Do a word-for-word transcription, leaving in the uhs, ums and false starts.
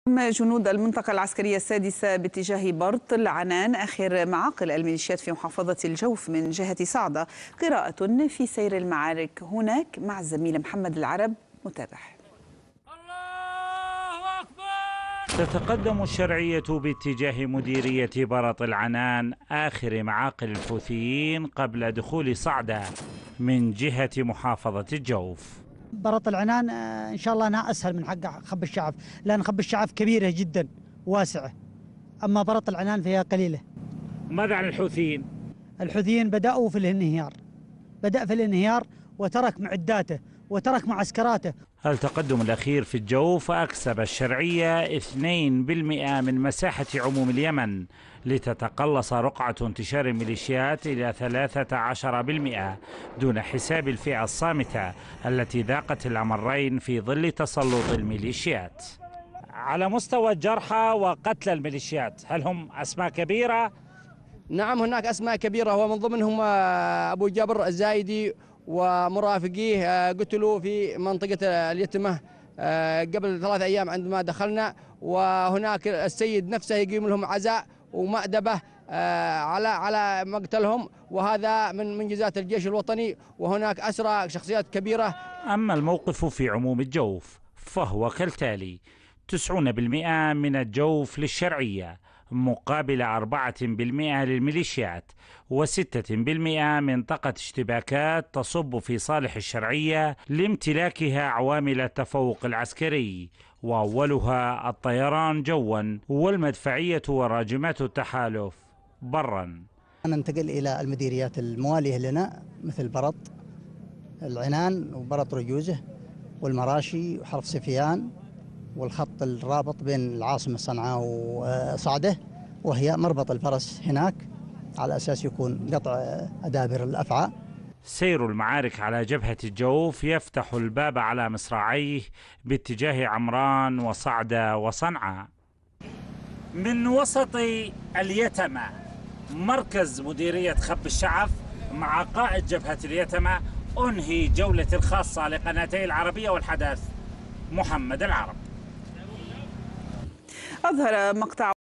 جنود المنطقة العسكرية السادسة باتجاه برط العنان آخر معاقل الميليشيات في محافظة الجوف من جهة صعدة. قراءة في سير المعارك هناك مع الزميل محمد العرب. متابع. الله أكبر. تتقدم الشرعية باتجاه مديرية برط العنان آخر معاقل الحوثيين قبل دخول صعدة من جهة محافظة الجوف. برط العنان إن شاء الله أنها أسهل من حق خب الشعف، لأن خب الشعف كبيرة جدا واسعة، أما برط العنان فيها قليلة. ماذا عن الحوثيين؟ الحوثيين بدأوا في الانهيار، بدأ في الانهيار وترك معداته وترك معسكراته. التقدم الأخير في الجوف أكسب الشرعية اثنين بالمئة من مساحة عموم اليمن، لتتقلص رقعة انتشار الميليشيات إلى ثلاثة عشر بالمئة دون حساب الفئة الصامتة التي ذاقت الأمرين في ظل تسلط الميليشيات. على مستوى الجرحى وقتل الميليشيات، هل هم أسماء كبيرة؟ نعم، هناك أسماء كبيرة، ومن ضمنهم أبو جبر الزايدي ومرافقيه قتلوا في منطقة اليتمة قبل ثلاث أيام عندما دخلنا، وهناك السيد نفسه يقيم لهم عزاء ومأدبة على على مقتلهم، وهذا من منجزات الجيش الوطني، وهناك أسرى شخصيات كبيرة. أما الموقف في عموم الجوف فهو كالتالي: تسعون بالمئة من الجوف للشرعية مقابل أربعة بالمئة للميليشيات، وستة بالمئة منطقة اشتباكات تصب في صالح الشرعية لامتلاكها عوامل التفوق العسكري، وأولها الطيران جوا والمدفعية وراجمات التحالف برا. ننتقل إلى المديريات الموالية لنا مثل برط العنان وبرط رجوزه والمراشي وحرف سفيان، والخط الرابط بين العاصمة صنعاء وصعدة، وهي مربط الفرس هناك على أساس يكون قطع أدابر الأفعى. سير المعارك على جبهة الجوف يفتح الباب على مصراعيه باتجاه عمران وصعدة وصنعاء. من وسط اليتمة مركز مديرية خب الشعف مع قائد جبهة اليتمة أنهي جولة الخاصة لقناتي العربية والحدث محمد العرب. أظهر مقطع